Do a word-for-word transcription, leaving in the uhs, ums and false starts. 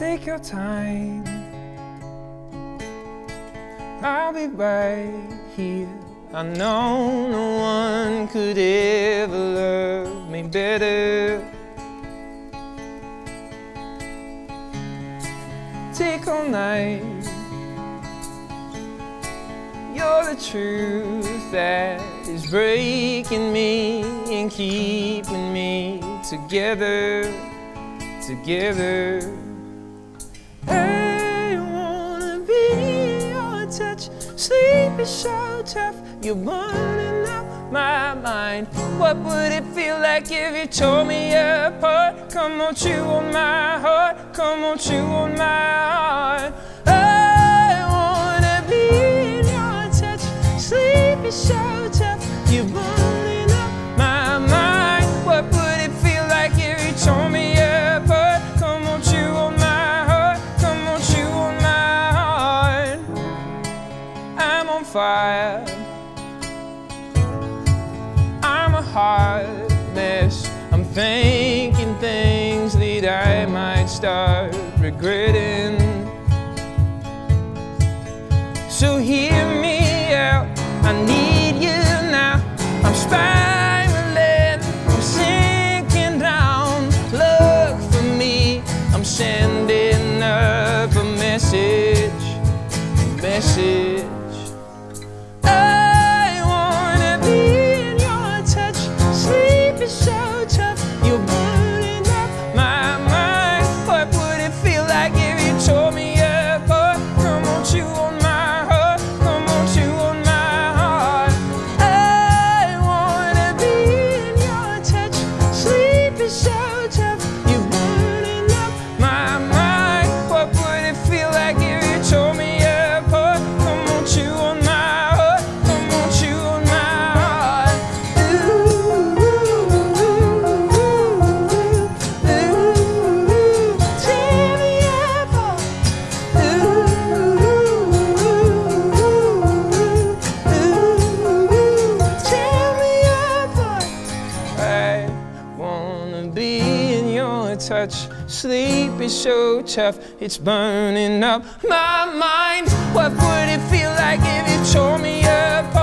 Take your time, I'll be right here. I know no one could ever love me better. Take all night, you're the truth that is breaking me and keeping me together, together. I wanna be in your touch. Sleep is so tough, you're burning up my mind. What would it feel like if you tore me apart? Come on, chew on my heart, come on, chew on my heart. I wanna be in your touch. Sleep is so tough, you're burning up my mind. What would it feel like if you tore me apart? Come on, chew on my heart, come on, chew on my heart. I'm on fire, I'm a hot mess. I'm thinking things that I might start regretting. So hear me out, I need you now. I'm spiraling, I'm sinking down. Look for me, I'm sending up a message, a message. I wanna be in your touch. Sleep is so tough, you're burning up my mind. What would it feel like if you tore me apart? Come on, chew on my heart, come on, chew on my heart. I wanna be in your touch. Sleep is so tough, you're burning up my mind. What would it feel like if you tore me apart? Come on, chew on my heart, come on, chew on my heart. Ooh, ooh, ooh, ooh, tear me apart. Ooh, ooh, ooh, tear me apart. I wanna be in your touch. Sleep is so tough, it's burning up my mind. What would it feel like if you tore me apart?